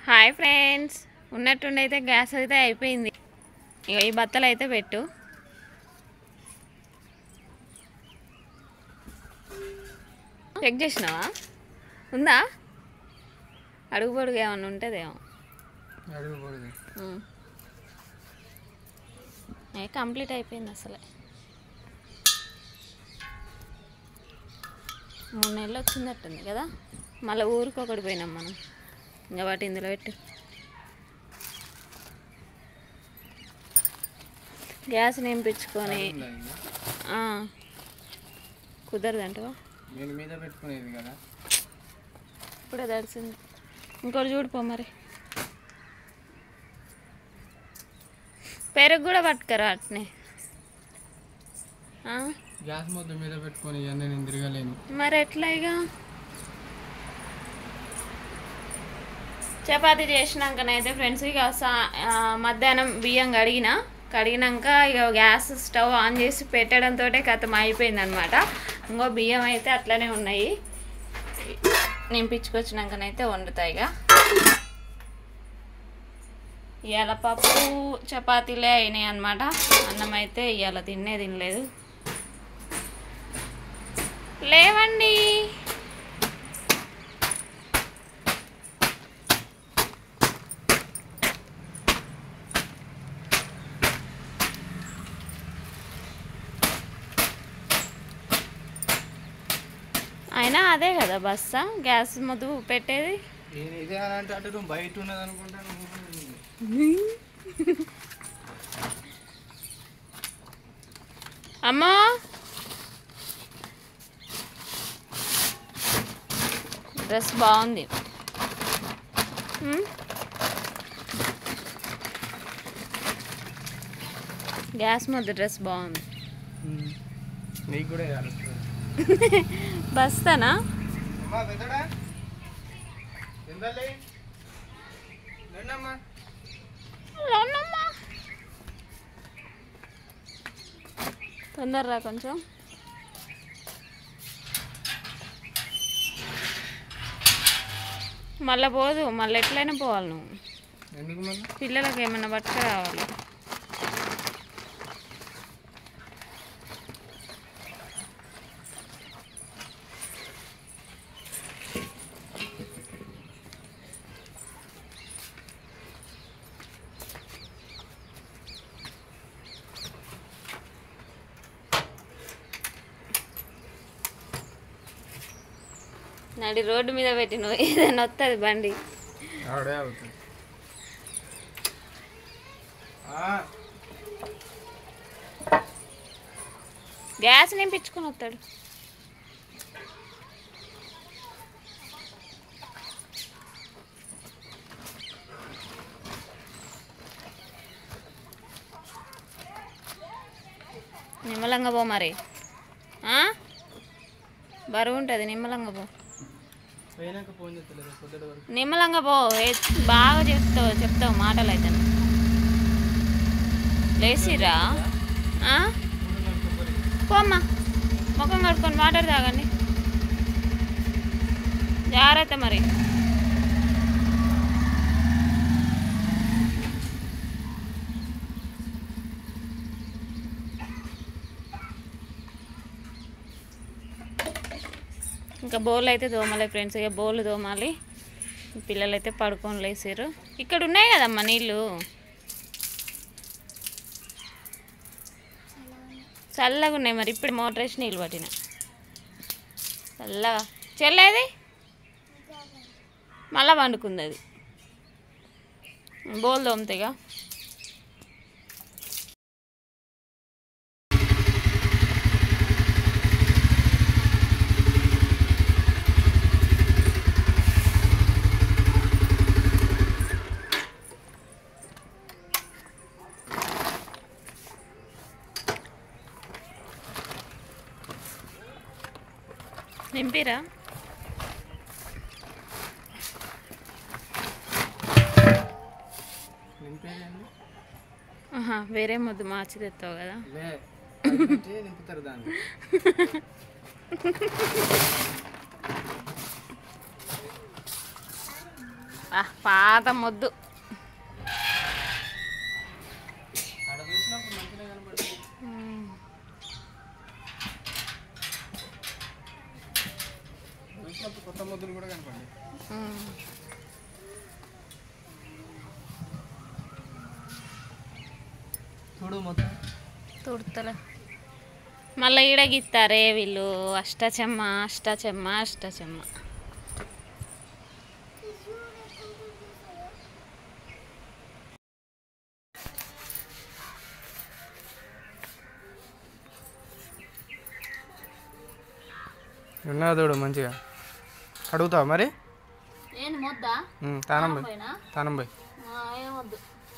Hi friends, ఉన్నట్టుండైతే gas అయితే అయిపోయింది. ఇక ఈ బత్తలు అయితే పెట్టు. చెక్ చేసినావా? ఉందా? అడుగు పొడుగు ఏమన్నా ఉంటుందేమో. కంప్లీట్ అయిపోయింది అసలే. 3 నెలలు వచ్చిందట్టుంది కదా. మళ్ళీ ఊరికి ఒకటి పోయినాం మనం. ఇంకా వాటి ఇందులో పెట్టు. గ్యాస్ నింపించుకొని కుదరదంటవా? ఇప్పుడే తడిసింది. ఇంకోటి చూడిపో మరి. పెరుగు కూడా పట్టుకరా అట్నే. గ్యాస్ మొత్తం మీద పెట్టుకొని నేను తిరగలేను మరి ఎట్లా? ఇక చపాతీ చేసినాకనైతే ఫ్రెండ్స్ ఇక మధ్యాహ్నం బియ్యం కడిగినాక ఇక గ్యాస్ స్టవ్ ఆన్ చేసి పెట్టడంతో కథం అయిపోయింది అనమాట. ఇంకో బియ్యం అయితే అట్లనే ఉన్నాయి. నింపించుకొచ్చినాకనైతే వండుతాయి. ఇక ఇవాళ పప్పు చపాతీలే అయినాయి అనమాట. అన్నం అయితే ఇవాళ తినలేదు. లేవండి. అయినా అదే కదా బస్సా గ్యాస్ మొదలు పెట్టేది. బయట ఉన్నది అనుకుంటాను. అమ్మా డ్రెస్ బాగుంది. గ్యాస్ మొదలు డ్రెస్ బాగుంది. నీకు కూడా బస్తానా? తొందరరా కొంచెం. మళ్ళీ పోదు, మళ్ళీ ఎట్లయినా పోవాలి నువ్వు. పిల్లలకి ఏమన్నా పట్టుకు రావాలి. నడి రోడ్డు మీద పెట్టి నువ్వు ఏదైనా వస్తుంది బండి. గ్యాస్ నింపించుకొని వస్తాడు. నిమ్మలంగా పో మరి. బరువు ఉంటుంది. నిమ్మలంగా పో. నిమ్మలంగా పో. బాగా చెప్తావు మాటలు అయితే. లేచిరా పోమ్మా. ముఖం కడుక్కొని వాటర్ తాగండి. జాగ్రత్త మరి. ఇంకా బౌల్ అయితే దోమాలి ఫ్రెండ్స్. ఇక బౌల్ దోమాలి. పిల్లలు అయితే పడుకొని లేసారు. ఇక్కడ ఉన్నాయి కదమ్మా నీళ్ళు. చల్లగా ఉన్నాయి. మరి ఇప్పుడు మోటర్ వేసి నీళ్ళు పట్టిన చల్లగా. చెల్లేది మళ్ళా వండుకుంది. అది బౌల్ దోమతాయిగా. నింపిరా? వేరే ముద్దు మార్చి తెస్తావు కదా. పాత మొద్దు. ఆడ చూసినప్పుడు మంచిగా కనపడుతుంది. చూసినప్పుడు కొత్త మొద్దులు కూడా కనపడి. చూడు మొత్తం తుడతలే మళ్ళీ ఈడ గీస్తారే వీళ్ళు. అష్టచెమ్మ అష్టచెమ్మ అష్టచెమ్మ. ఉన్నా చూడు మంచిగా అడుగుతావా మరి? ఏంది మొద్దా? తానం పోయి ఏమొద్దు.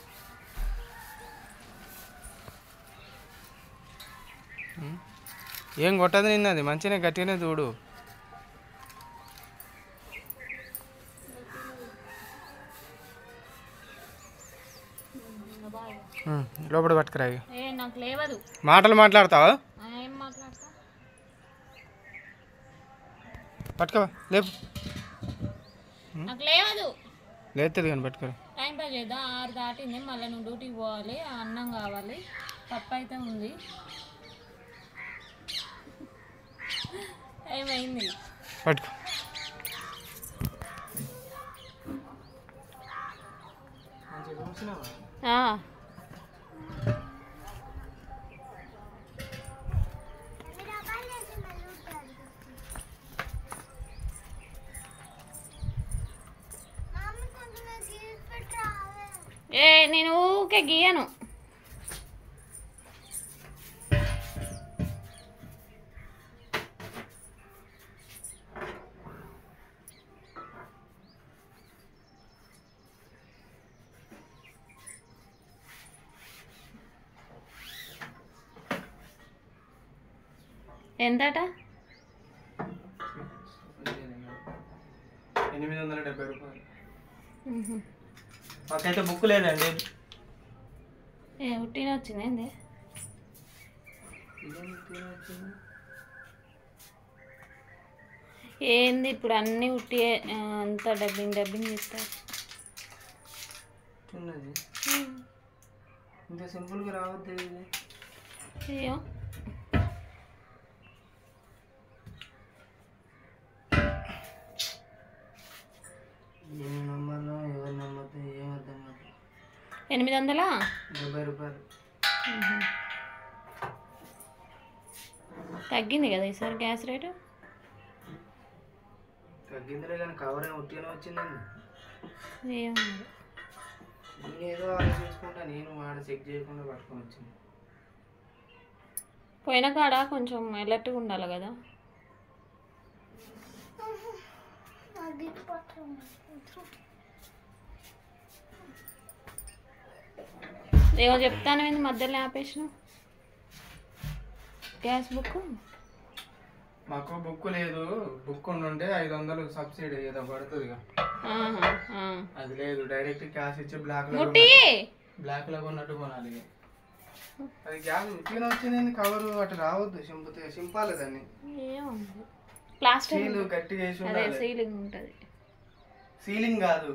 ఏం కొట్టదు నిన్నది మంచిగా గట్టిగానే చూడు. లోపల పట్టుకురా. నాకు లేవదు. మాటలు మాట్లాడతావా? ఏం మాట్లాడతా? పట్టుకోవా లేపు. నాకు లేవదు. లేస్తుంది కానీ పట్టుకోరా. టైం పాస్ చేద్దాం. 6 దాటింది. మళ్ళీ నువ్వు డ్యూటీకి పోవాలి. అన్నం కావాలి. పప్పు అయితే ఉంది. టైం అయింది. పట్టుకో. నేను ఊకే గీయను. ఎంతట? 870 రూపాయలు. మాకైతే బుక్ లేదండి. ఉట్టిన వచ్చింది. ఏంది ఏంది ఇప్పుడు అన్నీ ఉట్టి అంతా డబ్బింగ్ చేస్తారు. ఇంత సింపుల్గా రావద్దు. ఏమో నమ్మను ఎవరు నమ్మద్దు. ఏమర్థం కాదు. 870 రూపాయలు తగ్గింది కదా ఈసారి గ్యాస్ రేటు. తగ్గిందిలే కానీ కవర్ ఏమో ఉట్టిగానే వచ్చిందండి. ఏమో నేను ఏదో ఆలోచించుకుంటా. నేను వాడ చెక్ చేయకుండా పట్టుకొని వచ్చింది. పోయిన కాడ కొంచెం ఎలర్ట్గా ఉండాలి కదా. ఏమో చెప్తాను. ఏంది మధ్యలో ఆపేసిన? గ్యాస్ బుక్ మాకు బుక్ లేదు. బుక్ ఉండుంటే 500 సబ్సిడీ ఏదో పడుతుంది. అది లేదు. డైరెక్ట్ క్యాష్ ఇచ్చి బ్లాక్ లో కొన్నట్టు కొనాలి. అది గ్యాస్ ఉట్టిగా వచ్చింది. కవర్ అటు రావద్దు. సింపాలి దాన్ని. ప్లాస్టిక్ గట్టిగా వేసి సీలింగ్ ఉంటుంది. సీలింగ్ కాదు.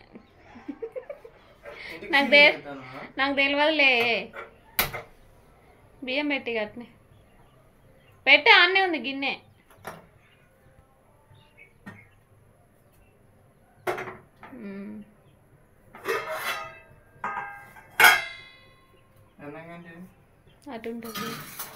నాకు తెలియదులే. బియ్యం పెట్టి గట్నే పెట్టి ఆన్నే ఉంది గిన్నె. అటు ఉంటుంది.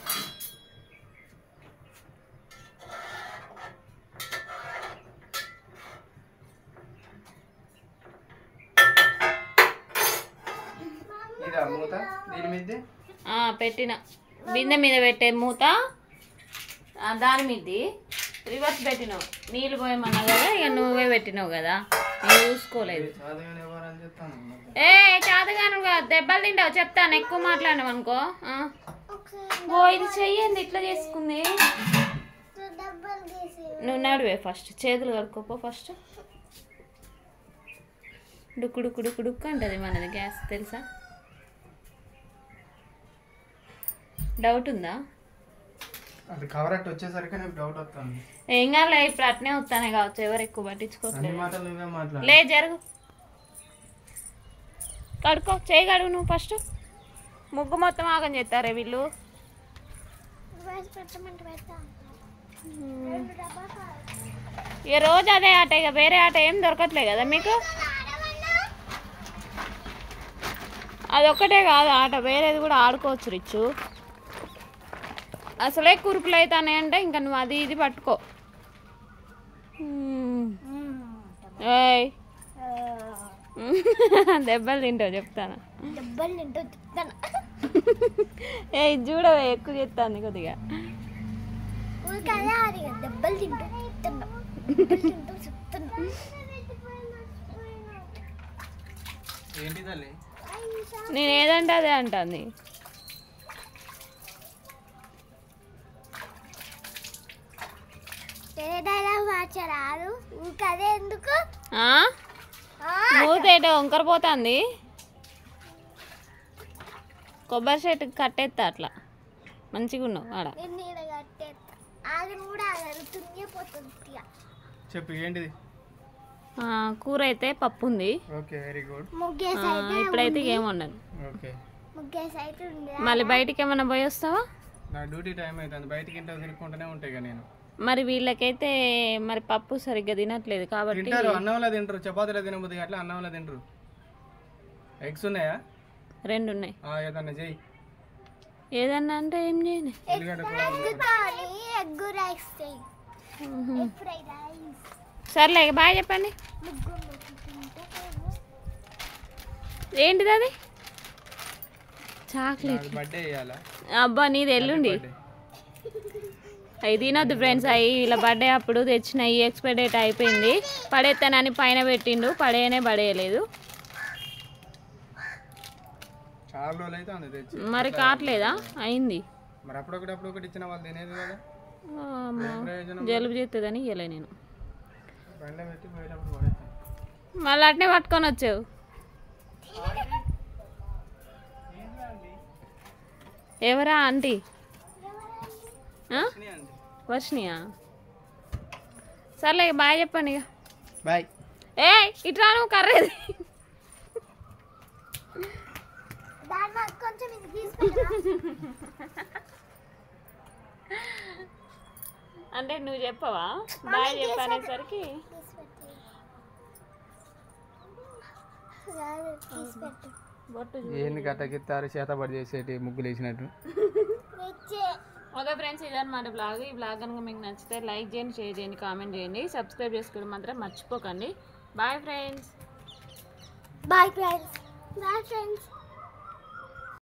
పెట్టిన బిందె మీద పెట్టే మూత దాని మీది రివర్స్ పెట్టినావు. నీళ్ళు పోయమన్నా కదా, ఇక నువ్వే పెట్టినావు కదా, నేను చూసుకోలేదు. చాతగాను దెబ్బలు తింటావు. చెప్తాను, ఎక్కువ మాట్లాడినావు అనుకో. ఓ ఇది చెయ్యండి, ఇట్లా చేసుకుంది. నువ్వు నడువే ఫస్ట్, చేతులు కడుక్కోపో ఫస్ట్. డుక్కు డుక్కు డుక్కు డుక్కు అంటది మనది గ్యాస్, తెలుసా? డౌట్ ఉందా? అది కవర్ అట్ వచ్చేసరికి నాకు డౌట్ వస్తుంది. ఏం కాలే, ఇప్పుడు అట్నే వస్తానే కావచ్చు, ఎవరు ఎక్కువ పట్టించుకోవట్లేదు. మాటలు లే జరుగు. కడుకో చేయి కడుగు నువ్వు ఫస్ట్. ముగ్గు మొత్తం ఆగం చేస్తారే వీళ్ళు. ఇక రోజు అదే ఆట, ఇక వేరే ఆట ఏం దొరకట్లే కదా మీకు. అదొక్కటే కాదు ఆట, వేరేది కూడా ఆడుకోవచ్చు రిచ్చు. అసలే కురుకులు అవుతానే అంటే ఇంకా నువ్వు అది ఇది పట్టుకో. ఏయ్ దెబ్బలు తింటావు చెప్తాను. ఏ చూడవే ఎక్కువ చెప్తాను కొద్దిగా. నేను ఏదంటే అదే అంటుంది. మూతేటో వంకరపోతుంది. కొబ్బరి చెట్టు కట్టేస్తా అట్లా మంచిగా ఉన్నావు ఆడ. చెప్పు ఏంటిది? కూర అయితే పప్పు ఉంది. Okay very good. ఇప్పుడైతే ఏం ఉండను. ఓకే మళ్ళీ బయటికి ఏమన్నా పోయి వస్తావా? నా డ్యూటీ టైం అవుతుంది, బయటికి ఇంట్లో తినుకుంటూనే ఉంటాయి కదా నేను. మరి వీళ్ళకైతే మరి పప్పు సరిగ్గా తినట్లేదు కాబట్టి తింటారు, అన్నంలో తింటారు, చపాతీలో తినబుద్ది అట్లా అన్నంలో తింటారు. ఎగ్స్ ఉన్నాయా? 2 ఉన్నాయి. ఏదన్నా చెయ్యి. ఏదన్నా అంటే ఏం చేయను. సర్లే బాయ్ చెప్పండి. ఏంటిది అది? చాక్లెట్. బర్త్డే చేయాలా? అబ్బా నీది ఎల్లుండి. అవి తినొద్దు ఫ్రెండ్స్. అవి ఇలా బర్త్డే అప్పుడు తెచ్చినాయి, ఎక్స్పైరీ డేట్ అయిపోయింది. పడేస్తానని పైన పెట్టిండు, పడేయలేదు. చాలా రోజులు అయితే ఉంది తెచ్చి. మరి కావట్లేదా? అయింది మరి అప్పుడొకటి ఇచ్చిన వాళ్ళు తినేది కదా. జలుబు చేస్తుందని ఇవ్వలే నేను. బండ్లో పెట్టి పోయేటప్పుడు పడేస్తాను. మళ్ళీ అట్నే పట్టుకొని వచ్చావు. ఎవరా ఆంటీ? వర్షినియా? సర్లే బాయ్ చెప్పండి ఇక. బాయ్. ఏ ఇట్లా నువ్వు కర్రేది. అంటే నువ్వు చెప్పవా బాయ్ చెప్పనేసరికి? ఏంది గట్టకిత్తారు చేతబడి చేసేటి ముగ్గులు వేసినట్టు. ఓకే ఫ్రెండ్స్, ఇదన్నమాట బ్లాగ్. ఈ బ్లాగ్ కనుక మీకు నచ్చితే లైక్ చేయండి, షేర్ చేయండి, కామెంట్ చేయండి, సబ్స్క్రైబ్ చేసుకోవడం మాత్రం మర్చిపోకండి. Bye friends. Bye friends.